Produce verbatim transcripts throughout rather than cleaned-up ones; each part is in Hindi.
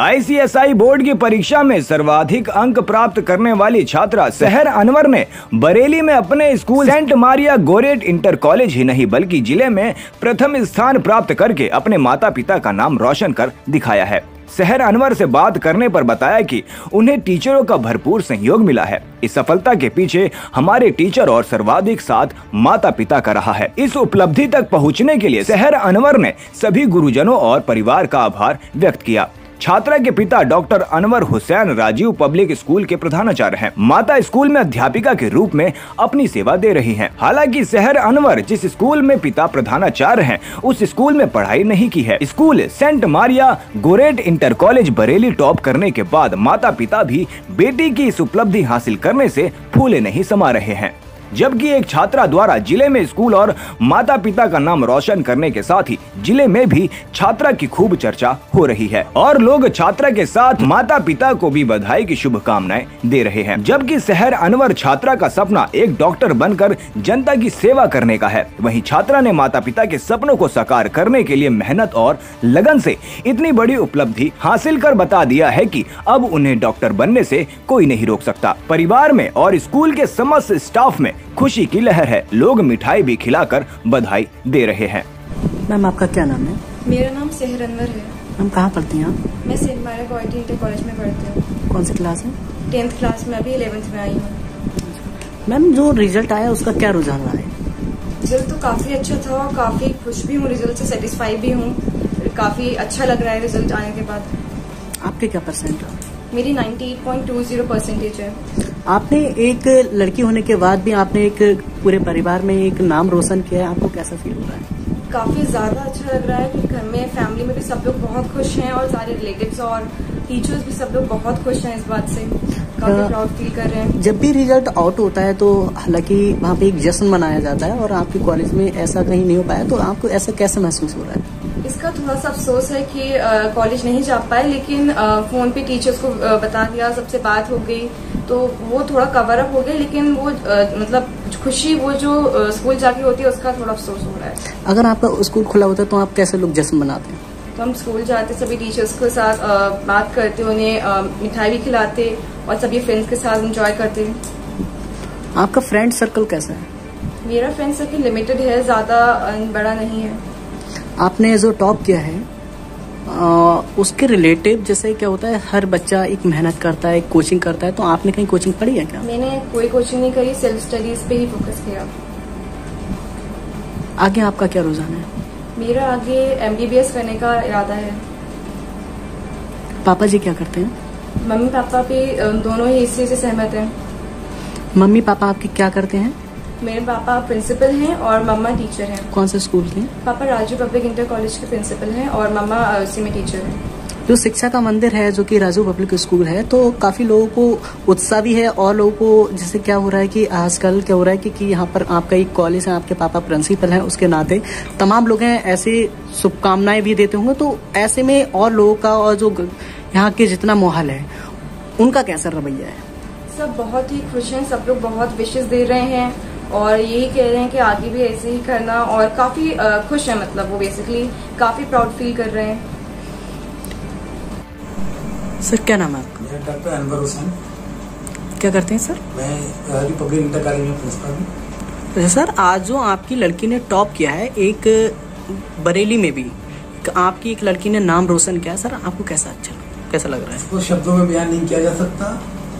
I C S I board की परीक्षा में सर्वाधिक अंक प्राप्त करने वाली छात्रा सहर अनवर ने बरेली में अपने school Saint Maria Goretti inter college ही नहीं बल्कि जिले में प्रथम स्थान प्राप्त करके अपने माता पिता का नाम रोशन कर दिखाया है। सहर अनवर से बात करने पर बताया कि उन्हें टीचरों का भरपूर सहयोग मिला है। इस सफलता के पीछे हमारे टीचर और सर्वाधिक साथ माता पिता का रहा है। इस उपलब्धि तक पहुंचने के लिए सहर अनवर ने सभी गुरुजनों और परिवार का आभार व्यक्त किया। छात्रा के पिता doctor Anwar Hussain Rajiv public school के प्रधानाचार्य हैं। माता स्कूल में अध्यापिका के रूप में अपनी सेवा दे रही हैं। हालांकि सहर अनवर जिस स्कूल में पिता प्रधानाचार्य हैं, उस स्कूल में पढ़ाई नहीं की है। School Saint Maria Goretti inter college Bareilly top करने के बाद माता पिता भी बेटी की इस उपलब्धि हासिल करने से फूले नहीं समा रहे हैं। जबकि एक छात्रा द्वारा जिले में स्कूल और माता पिता का नाम रोशन करने के साथ ही जिले में भी छात्रा की खूब चर्चा हो रही है और लोग छात्रा के साथ माता पिता को भी बधाई की शुभकामनाएं दे रहे हैं। जबकि सहर अनवर छात्रा का सपना एक डॉक्टर बनकर जनता की सेवा करने का है, वहीं छात्रा ने माता पिता के सपनों को साकार करने के लिए मेहनत और लगन से इतनी बड़ी उपलब्धि हासिल कर बता दिया है कि अब उन्हें डॉक्टर बनने से कोई नहीं रोक सकता। परिवार में और स्कूल के समस्त स्टाफ में खुशी की लहर है। लोग मिठाई भी खिलाकर बधाई दे रहे हैं। मैम आपका क्या नाम है? मेरा नाम सहर अनवर है। मैम कहाँ पढ़ती हैं आप? मैं Saint Maria Goretti inter college में पढ़ती हूँ। कौन सी क्लास है? टेंथ क्लास में, अभी इलेवेंथ में आई हूँ। मैम जो रिजल्ट आया उसका क्या रुझान रहा है? रिजल्ट तो काफी अच्छा था और काफी खुश भी हूँ, रिजल्ट से सेटिस्फाई भी हूँ। काफी अच्छा लग रहा है रिजल्ट आने के बाद। आपके क्या परसेंट रहा? मेरी अट्ठानवे पॉइंट दो शून्य परसेंटेज है। आपने एक लड़की होने के बाद भी आपने एक पूरे परिवार में एक नाम रोशन किया है, आपको कैसा फील हो रहा है? काफी ज्यादा अच्छा लग रहा है क्योंकि घर में फैमिली में भी सब लोग बहुत खुश हैं और सारे रिलेटिव्स और टीचर्स भी सब लोग बहुत खुश हैं इस बात से। काफी प्राउड फील कर रहे हैं। जब भी रिजल्ट आउट होता है तो हालांकि वहाँ पे एक जश्न मनाया जाता है और आपके कॉलेज में ऐसा कहीं नहीं हो पाया, तो आपको ऐसा कैसे महसूस हो रहा है? इसका थोड़ा सा अफसोस है कि कॉलेज नहीं जा पाए, लेकिन आ, फोन पे टीचर्स को आ, बता दिया, सबसे बात हो गई तो वो थोड़ा कवर अप हो गया। लेकिन वो आ, मतलब खुशी वो जो आ, स्कूल जाके होती है उसका थोड़ा अफसोस हो रहा है। अगर आपका स्कूल खुला होता तो आप कैसे लोग जश्न मनाते हैं? तो हम स्कूल जाते, सभी टीचर्स के साथ आ, बात करते, उन्हें आ, मिठाई भी खिलाते और सभी फ्रेंड्स के साथ एंजॉय करते। आपका फ्रेंड सर्कल कैसा है? मेरा फ्रेंड सर्कल लिमिटेड है, ज्यादा बड़ा नहीं है। आपने जो टॉप किया है आ, उसके रिलेटिव जैसे क्या होता है, हर बच्चा एक मेहनत करता है, एक कोचिंग करता है, तो आपने कहीं कोचिंग पढ़ी है क्या? मैंने कोई कोचिंग नहीं करी, सेल्फ स्टडीज पे ही फोकस किया। आगे आपका क्या रुझान है? मेरा आगे एम बी बी एस करने का इरादा है। पापा जी क्या करते हैं? मम्मी पापा भी दोनों ही इस चीज से सहमत हैं। मम्मी पापा आपके क्या करते हैं? मेरे पापा प्रिंसिपल हैं और मम्मा टीचर हैं। कौन से स्कूल के? Papa Raju public inter college के प्रिंसिपल हैं और मम्मा उसी में टीचर हैं। जो शिक्षा का मंदिर है जो कि राजू पब्लिक स्कूल है, तो काफी लोगों को उत्साह भी है और लोगों को जैसे क्या हो रहा है कि आजकल क्या हो रहा है कि, कि यहाँ पर आपका एक कॉलेज है, आपके पापा प्रिंसिपल हैं, उसके नाते तमाम लोग हैं ऐसे शुभकामनाएं भी देते होंगे। तो ऐसे में और लोगों का और जो यहाँ के जितना माहौल है उनका कैसा रवैया है? सब बहुत ही खुश हैं, सब लोग बहुत विशेष दे रहे हैं और यही कह रहे हैं कि आगे भी ऐसे ही करना और काफी खुश है, मतलब वो बेसिकली काफी प्राउड फील कर रहे हैं। सर क्या नाम है आपका? मेरा डॉक्टर अनवर हुसैन। क्या करते हैं सर? मैं राजू पब्लिक इंटर कॉलेज में प्रिंसिपल हूँ। अच्छा सर, आज जो आपकी लड़की ने टॉप किया है एक बरेली में भी, आपकी एक लड़की ने नाम रोशन किया है, सर आपको कैसा अच्छा कैसा लग रहा है? इसको शब्दों में बयान नहीं किया जा सकता।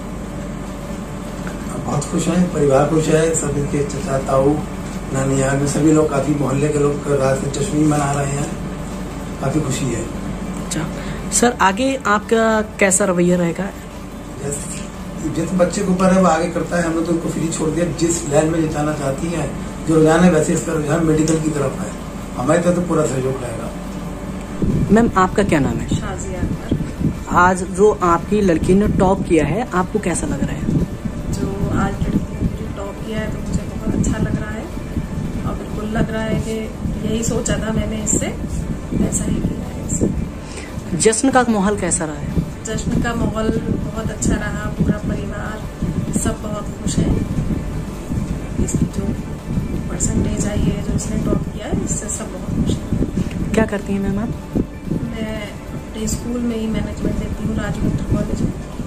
बहुत खुश हैं, परिवार खुश है, सभी के चाचा ताऊ नानी यार में सभी लोग, काफी मोहल्ले के लोग रात में जश्न मना रहे हैं, काफी खुशी है। अच्छा सर, आगे आपका कैसा रवैया रहेगा? जिस बच्चे के ऊपर है वो आगे करता है, हमने तो उनको फ्री छोड़ दिया, जिस लाइन में जाना चाहती है, जो रुझान है वैसे इसका रुझान मेडिकल की तरफ है, हमारी तरफ तो पूरा सहयोग रहेगा। मैम आपका क्या नाम है? शाजिया अनवर। आज जो आपकी लड़की ने टॉप किया है आपको कैसा लग रहा है? जो आज लड़की ने मुझे टॉप किया है तो मुझे बहुत अच्छा लग रहा है और बिल्कुल लग रहा है कि यही सोचा था मैंने, इससे ऐसा ही किया है। इससे जश्न का माहौल कैसा रहा है? जश्न का माहौल बहुत अच्छा रहा, पूरा परिवार सब बहुत खुश है। इसकी जो परसेंटेज आई है, जो इसने टॉप किया है, इससे सब बहुत खुश है। क्या करती हैं मैम आप? मैं अपने स्कूल में ही मैनेजमेंट देती हूँ, राजू इंटर कॉलेज में।